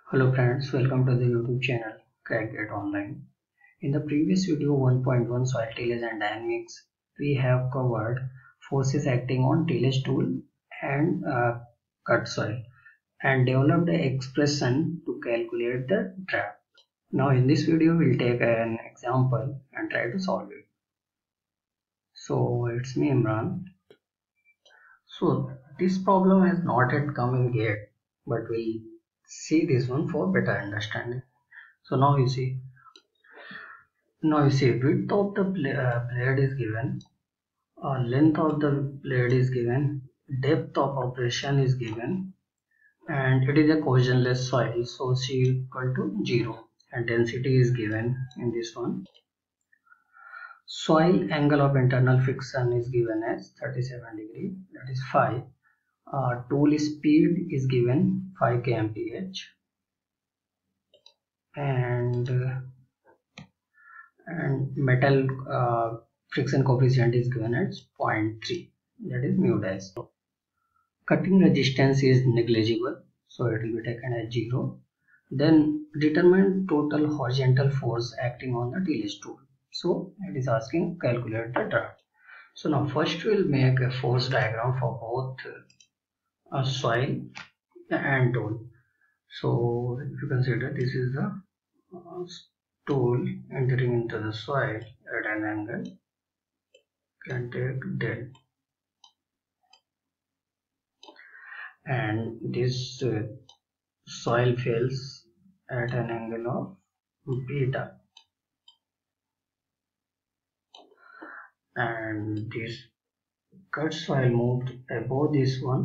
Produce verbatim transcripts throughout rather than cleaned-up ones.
Hello friends, welcome to the YouTube channel Crack It Online. In the previous video one point one soil tillage and dynamics, we have covered forces acting on tillage tool and uh, cut soil and developed an expression to calculate the draft. Now in this video we'll take an example and try to solve it. So it's me Imran. So this problem has not yet come in yet, but we'll see this one for better understanding. So now you see, now you see width of the uh, blade is given, uh, length of the blade is given, depth of operation is given, and it is a cohesionless soil, so C equal to zero, and density is given in this one. Soil angle of internal friction is given as thirty-seven degree, that is five. Uh, tool speed is given five kilometers per hour, and uh, and metal uh, friction coefficient is given as zero point three, that is mu dash. Cutting resistance is negligible, so it will be taken as zero. Then determine total horizontal force acting on the tillage tool. So it is asking calculate the draft. So now first we will make a force diagram for both uh, soil and tool. So if you consider this is the uh, tool entering into the soil at an angle, can take del, and this uh, soil fails at an angle of beta, and this cut soil moved above this one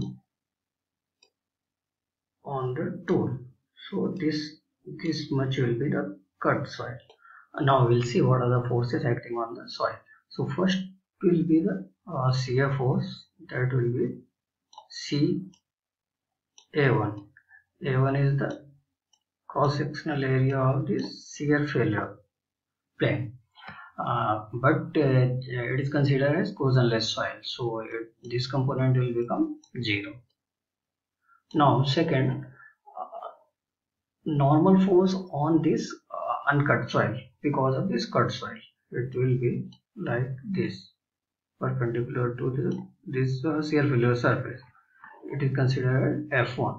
on the tool, so this this much will be the cut soil. Now we'll see what are the forces acting on the soil. So first will be the uh, shear force, that will be C A one. A one is the cross-sectional area of this shear failure plane, uh, but uh, it is considered as cohesionless soil, so it, this component will become zero. Now second, uh, normal force on this uh, uncut soil, because of this cut soil, it will be like this, perpendicular to the, this uh, shear failure surface. It is considered F one.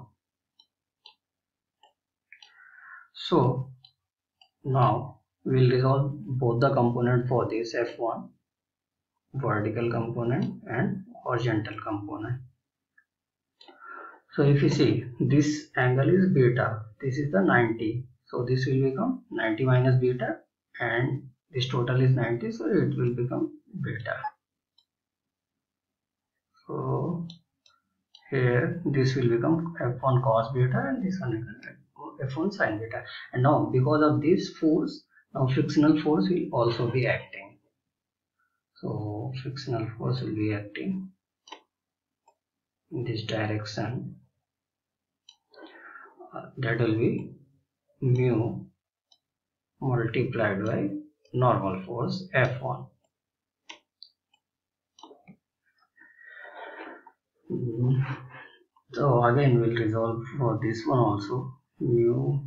So now we will resolve both the component for this F one, vertical component and horizontal component. So if you see, this angle is beta, this is the ninety, so this will become ninety minus beta, and this total is ninety, so it will become beta. So here this will become F one cos beta, and this one will become F one sin beta. And now because of this force, now frictional force will also be acting. So frictional force will be acting in this direction, uh, that will be mu multiplied by normal force F one. Mm. So again we'll resolve for this one also, mu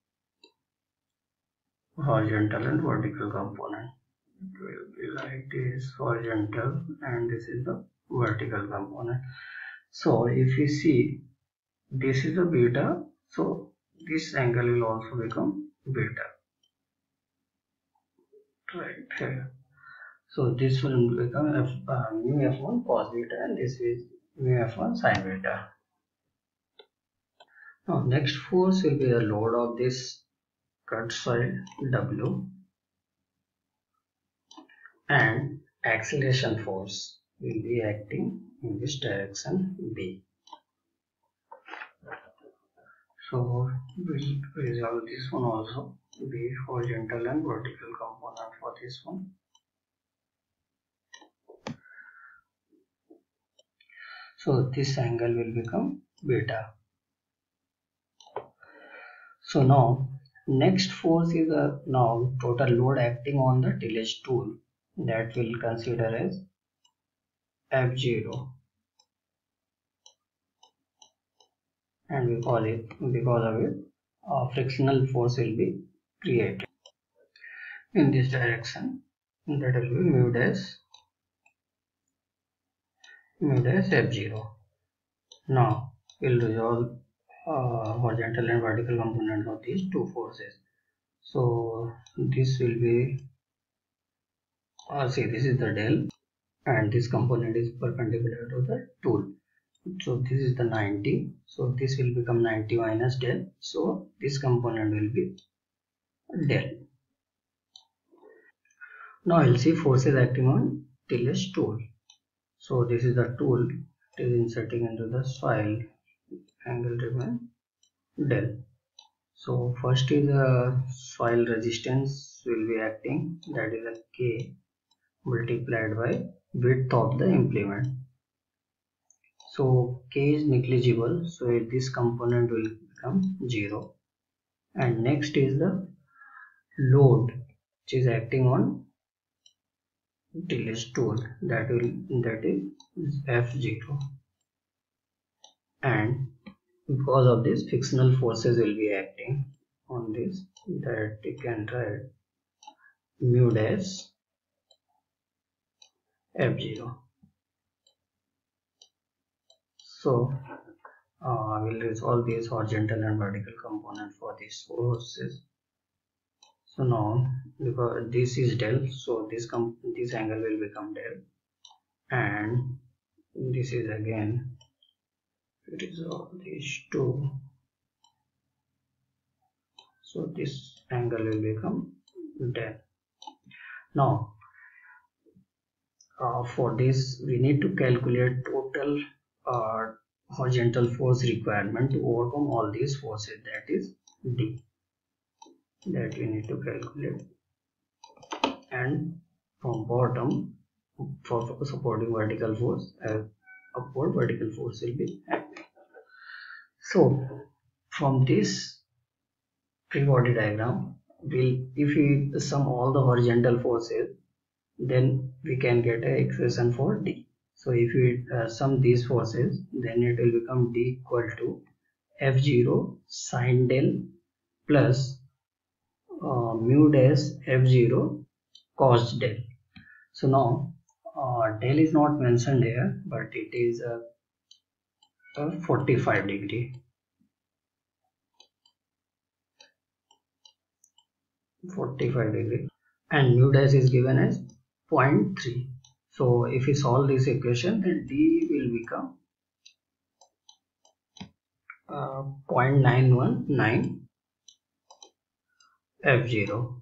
horizontal and vertical component. It will be like this, horizontal, and this is the vertical component. So if you see, this is a beta, so this angle will also become beta right here. So this will become F, uh, mu F one cos beta, and this is mu F one sin beta. Now next force will be the load of this cut soil W, and acceleration force will be acting in this direction B. So we'll resolve this one also, be horizontal and vertical component for this one. So this angle will become beta. So now next force is a now total load acting on the tillage tool, that will consider as F zero, and we call it, because of it, uh, frictional force will be created in this direction. That will be mu dash mu dash F zero. Now we'll resolve uh, horizontal and vertical components of these two forces. So this will be uh, see, this is the del and this component is perpendicular to the tool. So this is the ninety, so this will become ninety minus del, so this component will be del. Now we'll see forces acting on tillage tool. So this is the tool, it is inserting into the soil, angle remain del. So first is a soil resistance will be acting, that is a K multiplied by width of the implement. So K is negligible, so this component will become zero. And next is the load which is acting on tillage tool, that will that is F zero. And because of this, frictional forces will be acting on this, that you can write mu dash F zero. So uh, I will resolve these horizontal and vertical component for these forces. So now because this is del, so this com this angle will become del, and this is again resolve these two. So this angle will become del. Now uh, for this we need to calculate total uh, horizontal force requirement to overcome all these forces, that is D, that we need to calculate. And from bottom, for supporting vertical force, uh, upward vertical force will be acting. So from this free body diagram, we'll, if we sum all the horizontal forces, then we can get an equation for D. So if we uh, sum these forces, then it will become D equal to F zero sin del plus uh, mu dash F zero cos del. So now uh, del is not mentioned here, but it is a, a forty-five degree. forty-five degree, and mu dash is given as zero point three. So if we solve this equation, then D will become uh, zero point nine one nine F zero.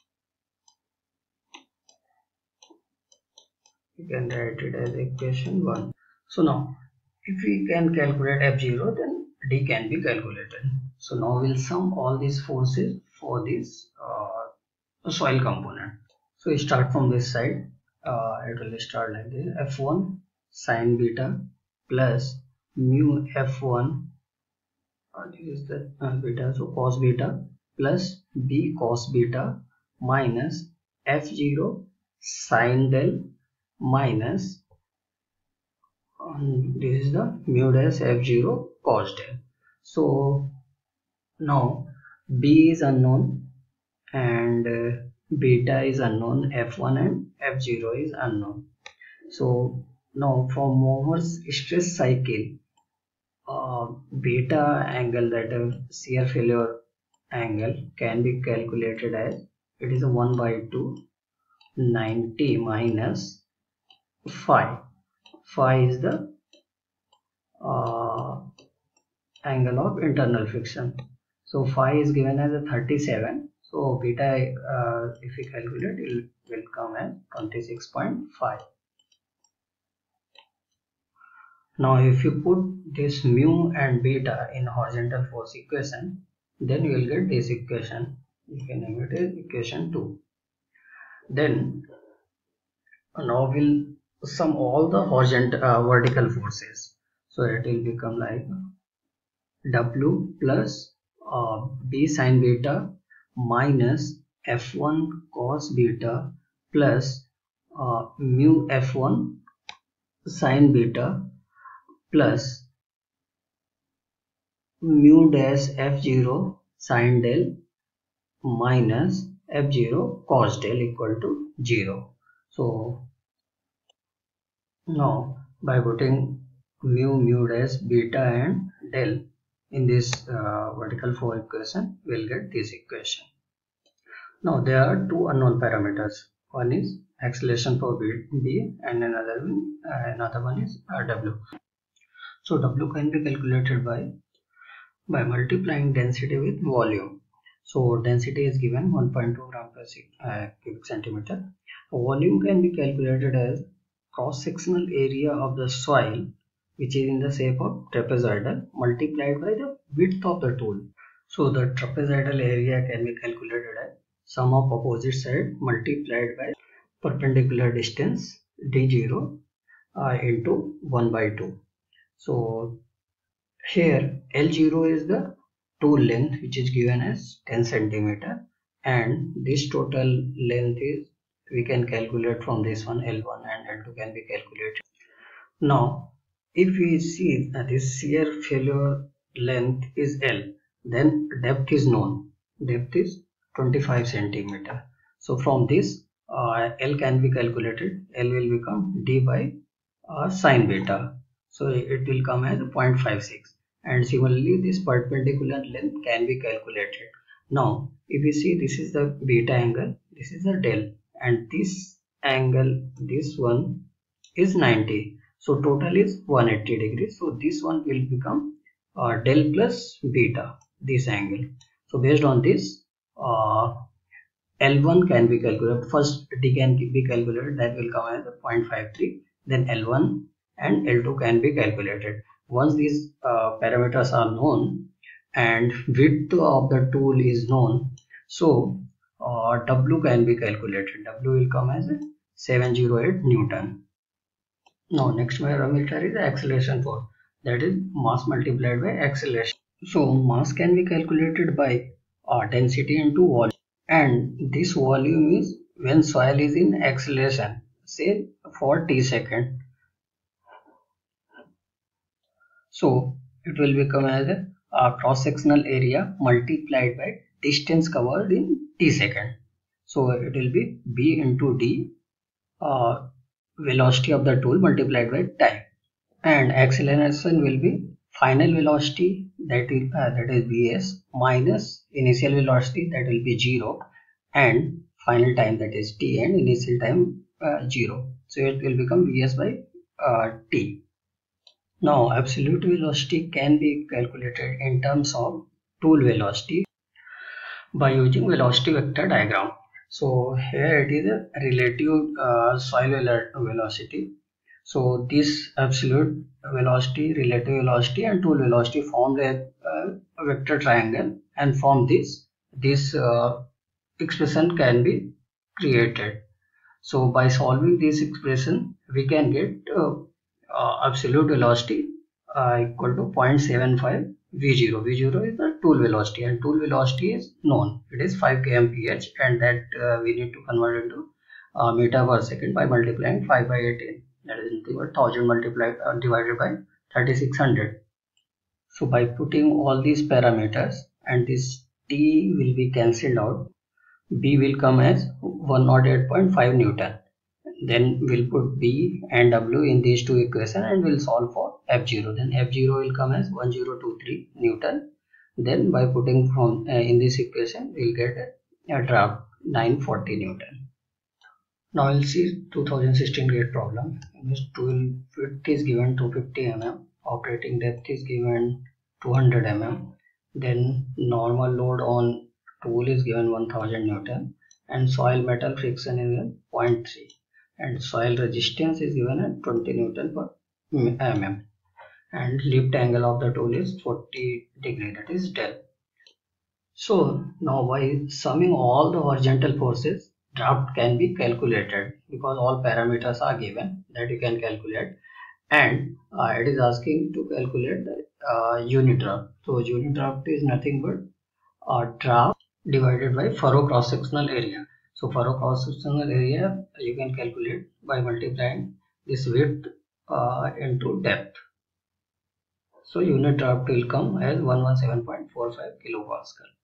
You can write it as equation one. So now if we can calculate F zero, then D can be calculated. So now we'll sum all these forces for this uh, soil component. So we start from this side. Uh, it will start like this: F one sin beta plus mu F one, uh, this is the uh, beta, so cos beta, plus B cos beta minus F zero sin del minus um, this is the mu dash F zero cos del. So now B is unknown and uh, beta is unknown, F one and F zero is unknown. So now for Mohr's stress cycle, uh, beta angle, that is shear failure angle, can be calculated as, it is a one by two ninety minus phi. Phi is the uh, angle of internal friction. So phi is given as a thirty-seven. So beta, uh, if we calculate, it will come as twenty-six point five. Now if you put this mu and beta in horizontal force equation, then you will get this equation. You can name it as equation two. Then now we'll sum all the horizontal uh, vertical forces. So it will become like W plus uh, B sin beta minus F one cos beta plus uh, mu F one sin beta plus mu dash F zero sin del minus f zero cos del equal to zero. So now by putting mu, mu dash, beta and del in this uh, vertical flow equation, we'll get this equation. Now there are two unknown parameters. One is acceleration for b and another one, uh, another one is uh, w. So w can be calculated by by multiplying density with volume. So density is given one point two gram per uh, cubic centimeter. Volume can be calculated as cross-sectional area of the soil, which is in the shape of trapezoidal, multiplied by the width of the tool. So the trapezoidal area can be calculated as sum of opposite side multiplied by perpendicular distance d zero uh, into one by two. So here L zero is the tool length, which is given as ten centimeter, and this total length is we can calculate from this one L one, and L two can be calculated. Now if we see that this shear failure length is L, then depth is known. Depth is twenty-five centimeter. So from this uh, L can be calculated. L will become d by uh, sine beta. So it will come as zero point five six. And similarly this perpendicular length can be calculated. Now if you see, this is the beta angle, this is the del, and this angle, this one is ninety. So total is one hundred eighty degrees. So this one will become uh, del plus beta, this angle. So based on this uh, L one can be calculated. First D can be calculated, that will come as zero point five three. Then L one and L two can be calculated. Once these uh, parameters are known and width of the tool is known, so uh, W can be calculated. W will come as seven hundred eight Newton. Now next parameter is acceleration force, that is mass multiplied by acceleration. So mass can be calculated by uh, density into volume, and this volume is when soil is in acceleration, say for t second. So it will become as a uh, cross sectional area multiplied by distance covered in t second. So it will be b into d, uh, velocity of the tool multiplied by time, and acceleration will be final velocity, that is uh, that is vs, minus initial velocity, that will be zero, and final time, that is t, and initial time uh, zero. So it will become vs by uh, t. Now absolute velocity can be calculated in terms of tool velocity by using velocity vector diagram. So here it is a relative uh, soil velocity. So this absolute velocity, relative velocity and tool velocity formed a, uh, a vector triangle, and from this this uh, expression can be created. So by solving this expression we can get uh, uh, absolute velocity uh, equal to zero point seven five v zero. v zero is the tool velocity, and tool velocity is known, it is five kilometers per hour, and that uh, we need to convert into uh, meter per second by multiplying five by eighteen, that is one thousand multiplied uh, divided by thirty-six hundred. So by putting all these parameters, and this t will be cancelled out, b will come as one hundred eight point five Newton. Then we'll put b and w in these two equations, and we'll solve for f zero. Then f zero will come as one thousand twenty-three Newton. Then by putting from uh, in this equation, we'll get a, a draft nine hundred forty Newton. Now we'll see two thousand sixteen grade problem. This tool width is given two hundred fifty millimeters, operating depth is given two hundred millimeters. Then normal load on tool is given one thousand Newton, and soil metal friction is given zero point three, and soil resistance is given at twenty Newton per mm, and lift angle of the tool is forty degree, that is del. So now by summing all the horizontal forces, draft can be calculated, because all parameters are given that you can calculate, and uh, it is asking to calculate the uh, unit draft. So unit draft is nothing but uh, draft divided by furrow cross sectional area. So furrow cross sectional area you can calculate by multiplying this width uh, into depth. So unit draft will come as one hundred seventeen point four five kilopascal.